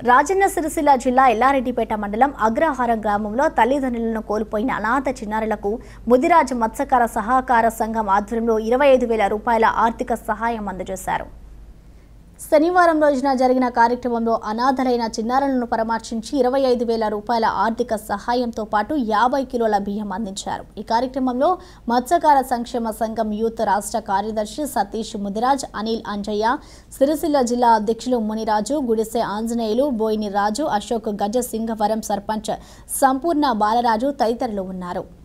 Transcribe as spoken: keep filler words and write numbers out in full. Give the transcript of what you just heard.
రాజన్న సిరిసిల్ల జిల్లా ఎల్లారెడ్డి మండలం అగ్రహారం గ్రామంలో తల్లిదండ్రులను కోల్పోయిన అనాథ చిన్నారులకు ముదిరాజ్ మత్స్యకార సహకార సంఘం ఆధ్వర్యంలో ఇరవై ఐదు వేల రూపాయల ఆర్థిక సహాయం అందజేశారు. శనివారం రోజున జరిగిన కార్యక్రమంలో అనాథలైన చిన్నారులను పరామర్శించి ఇరవై ఐదు వేల రూపాయల ఆర్థిక సహాయంతో పాటు యాభై కిలోల బియ్యం అందించారు. ఈ కార్యక్రమంలో మత్స్యకార సంక్షేమ సంఘం యూత్ రాష్ట్ర కార్యదర్శి సతీష్ ముదిరాజ్, అనిల్ అంజయ్య, సిరిసిల్ల జిల్లా అధ్యక్షులు మునిరాజు, గుడిసె ఆంజనేయులు, బోయిని రాజు, అశోక్, గజ సింగవరం సర్పంచ్ సంపూర్ణ బాలరాజు తదితరులు ఉన్నారు.